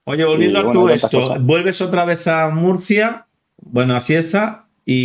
Oye, volviendo y a bueno, tú hay tantas esto, cosas. vuelves otra vez a Murcia, bueno, a Cieza,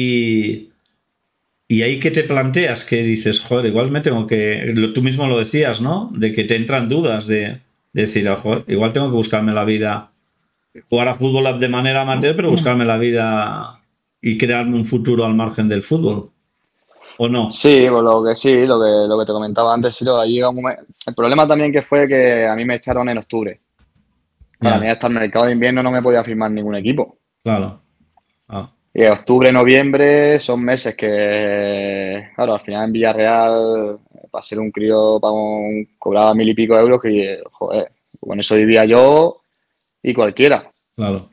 y ahí que te planteas, que dices, joder, igual me tengo que, tú mismo lo decías, ¿no? De que te entran dudas de decir, "Ah, joder, igual tengo que buscarme la vida, jugar a fútbol de manera amateur, pero buscarme la vida y crearme un futuro al margen del fútbol, ¿o no? Sí, pues lo que te comentaba antes, sí, ha llegado un el problema también que fue que a mí me echaron en octubre. Para mí Ya, hasta el mercado de invierno no me podía firmar ningún equipo. claro. Ah, Y octubre, noviembre son meses que, claro, al final en Villarreal, para ser un crío, cobraba 1.000 y pico euros, que, joder, con eso vivía yo y cualquiera claro,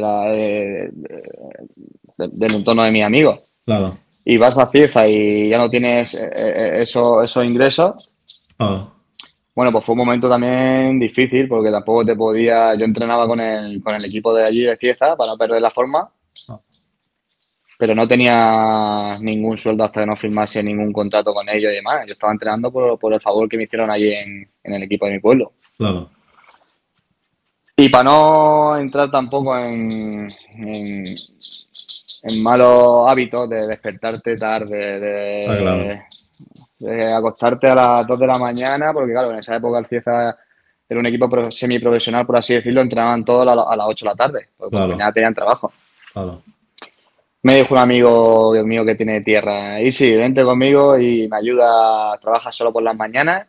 del entorno de mis amigos. claro. Y vas a Cieza y ya no tienes esos ingresos. Ah, Bueno, pues fue un momento también difícil porque tampoco te podía. Yo entrenaba con el equipo de allí de Cieza para no perder la forma, ah, pero no tenía ningún sueldo hasta que no firmase ningún contrato con ellos y demás. Yo estaba entrenando por el favor que me hicieron allí en el equipo de mi pueblo. claro. Y para no entrar tampoco en malos hábitos de despertarte tarde, Está claro. de acostarte a las 2 de la mañana, porque claro, en esa época el Cieza era un equipo semiprofesional, por así decirlo, entrenaban todos a las 8 de la tarde, porque por la Claro, mañana tenían trabajo. claro. Me dijo un amigo mío que tiene tierra, y sí, vente conmigo y me ayuda, trabaja solo por las mañanas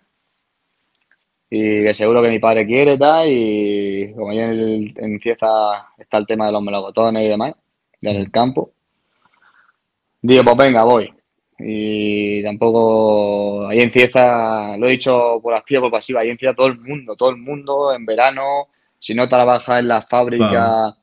y que seguro que mi padre quiere tal, y como ahí en Cieza está el tema de los melocotones y demás, ya en el Mm. campo, digo, pues venga, voy. Y tampoco, ahí en Cieza, lo he dicho por activa o por pasiva, ahí en Cieza todo el mundo en verano, si no trabaja en las Claro. fábricas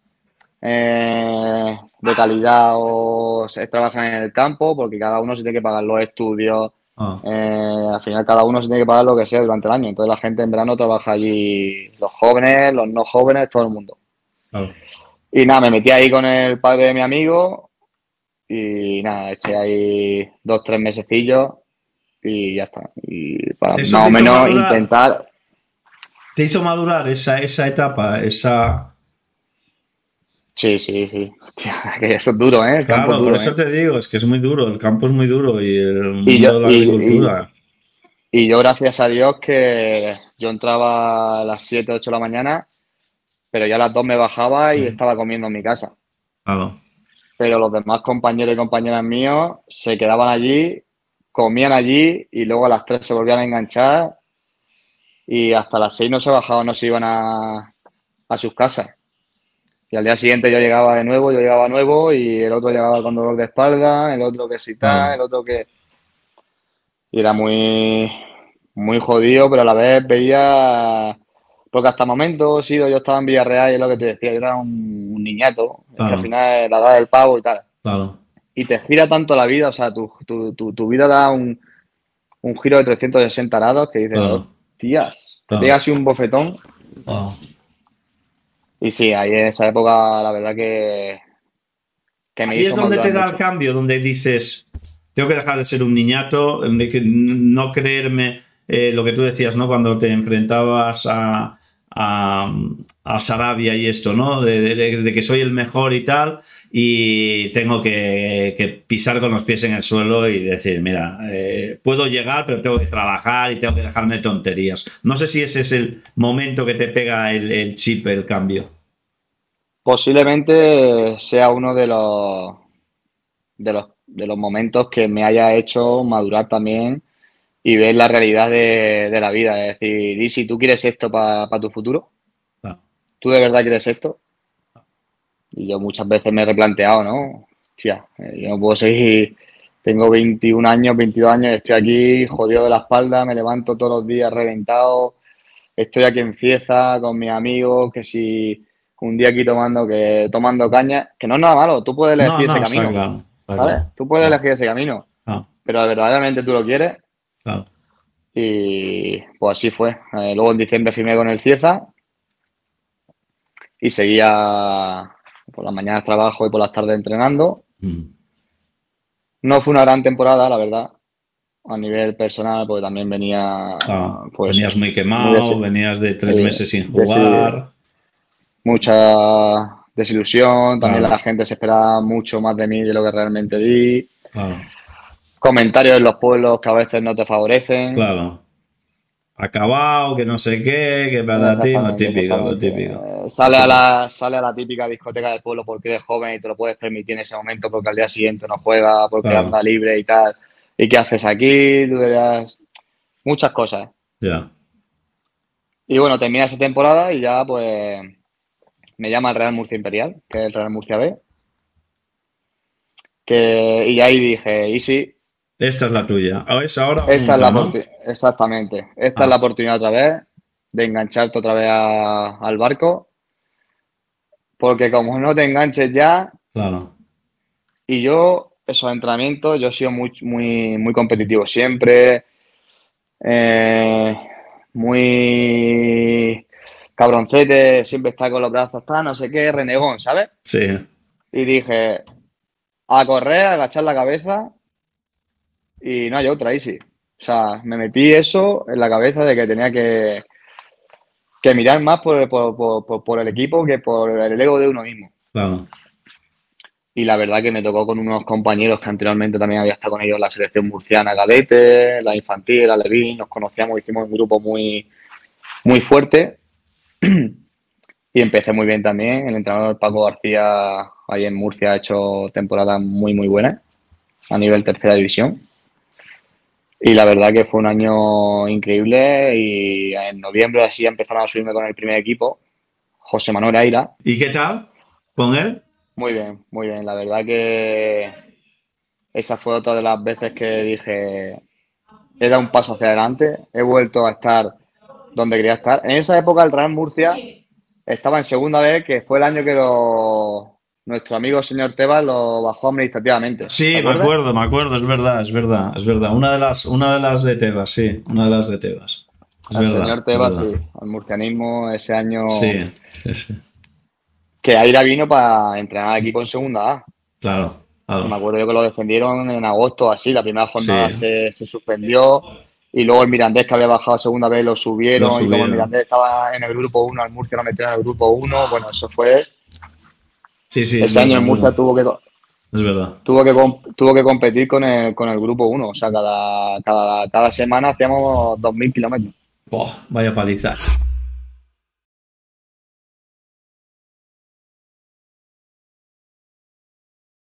de calidad o se trabajan en el campo, porque cada uno se tiene que pagar los estudios, Ah, al final cada uno se tiene que pagar lo que sea durante el año, entonces la gente en verano trabaja allí, los jóvenes, los no jóvenes, todo el mundo. claro. Y nada, me metí ahí con el padre de mi amigo y nada, eché ahí 2, 3 mesecillos y ya está. Y para Eso más te o hizo menos madurar. intentar. Te hizo madurar esa etapa, esa... Sí, sí, sí. Hostia, que eso es duro, ¿eh? El campo es Claro, por duro, eso ¿eh? te digo, es que es muy duro, el campo es muy duro y el Y yo, mundo de la y, agricultura. y yo, gracias a Dios, que yo entraba a las 7 8 de la mañana, pero ya a las 2 me bajaba y Mm. estaba comiendo en mi casa. Claro, Pero los demás compañeros y compañeras míos se quedaban allí, comían allí y luego a las 3 se volvían a enganchar y hasta las 6 no se bajaban, no se iban a sus casas. Y al día siguiente yo llegaba de nuevo, yo llegaba nuevo y el otro llegaba con dolor de espalda, el otro que si tal, claro. el otro que... Y era muy, muy jodido, pero a la vez veía... Porque hasta momentos, sí, yo estaba en Villarreal y es lo que te decía, yo era un niñato, es que al Claro, final la edad del pavo y tal. claro. Y te gira tanto la vida, o sea, tu vida da un giro de 360 grados que dices, Claro, hostias, te pega claro. así un bofetón. Wow. Y sí, ahí en esa época la verdad que me Ahí es hizo donde madurar te da el mucho. cambio, donde dices, tengo que dejar de ser un niñato, de que no creerme lo que tú decías, ¿no? Cuando te enfrentabas a Sarabia y esto, ¿no? De que soy el mejor y tal, y tengo que pisar con los pies en el suelo y decir, mira, puedo llegar, pero tengo que trabajar y tengo que dejarme tonterías. No sé si ese es el momento que te pega el chip, el cambio. Posiblemente sea uno de los momentos que me haya hecho madurar también y ver la realidad de la vida. Es decir, y si tú quieres esto para tu futuro, Claro, ¿tú de verdad quieres esto? Y yo muchas veces me he replanteado, ¿no? Hostia, yo no puedo seguir, tengo 21 años, 22 años, estoy aquí jodido de la espalda, me levanto todos los días reventado, estoy aquí en Cieza con mis amigos, que si un día aquí tomando caña, que no es nada malo, tú puedes no, elegir ese no, está camino, claro, está ¿sabes? claro. Tú puedes Claro, elegir ese camino, claro, pero verdaderamente tú lo quieres claro. y pues así fue. Luego en diciembre firmé con el Cieza y seguía por las mañanas trabajo y por las tardes entrenando. Mm. No fue una gran temporada, la verdad, a nivel personal, porque también venía, Claro. pues, Venías muy muy quemado, venías de tres sí, meses sin desi- jugar. mucha desilusión, también Claro. la gente se esperaba mucho más de mí de lo que realmente di, Claro, comentarios en los pueblos que a veces no te favorecen. claro. Acabado, que no sé qué, que para ti, lo Exactamente, típico, lo exactamente. típico. Lo Sale a típico. sale a la típica discoteca del pueblo porque eres joven y te lo puedes permitir en ese momento porque al día siguiente no juega, porque Claro, anda libre y tal. ¿Y qué haces aquí? Tú verás muchas cosas. ya. Y bueno, termina esa temporada y ya pues me llama el Real Murcia Imperial, que es el Real Murcia B, y ahí dije, y sí, Esta es la tuya. ¿O es ahora o esta es la nunca, no? oportunidad, exactamente, esta es la Ah, oportunidad otra vez de engancharte otra vez al barco, porque como no te enganches ya, claro. y yo, esos entrenamientos, yo he sido muy competitivo siempre, eh, muy cabroncete, siempre está con los brazos, está, no sé qué, renegón, ¿sabes? Sí, Y dije, a correr, a agachar la cabeza y no hay otra, ahí sí. O sea, me metí eso en la cabeza de que tenía que mirar más por el equipo que por el ego de uno mismo. claro. Y la verdad que me tocó con unos compañeros que anteriormente también había estado con ellos en la selección murciana cadete, la infantil, la Levín, nos conocíamos, hicimos un grupo muy fuerte y empecé muy bien también. El entrenador Paco García ahí en Murcia ha hecho temporadas muy buenas a nivel tercera división. Y la verdad que fue un año increíble y en noviembre así empezaron a subirme con el primer equipo, José Manuel Aira. ¿Y qué tal con él? Muy bien, muy bien. La verdad que esa fue otra de las veces que dije, he dado un paso hacia adelante, he vuelto a estar donde quería estar. En esa época el Real Murcia estaba en segunda vez, que fue el año que nuestro amigo señor Tebas lo bajó administrativamente. ¿Te Sí, acuerdas? me acuerdo, es verdad, es verdad, es verdad. Una de las de Tebas, sí, una de las de Tebas. Es El verdad, señor es Tebas, verdad. sí, al murcianismo ese Sí, año sí, sí. que Aira vino para entrenar al equipo en segunda A. Claro, Que me claro. acuerdo yo que lo defendieron en agosto así, la primera jornada Sí, se suspendió y luego el Mirandés que había bajado a segunda vez lo lo subieron y como el subieron. Mirandés estaba en el grupo uno al Murcia lo metieron en el grupo uno bueno, eso fue... Sí, sí, es Ese año verdad, el es Murcia verdad. Es verdad. tuvo que competir con el grupo uno o sea, cada semana hacíamos 2000 kilómetros. Buah, vaya paliza.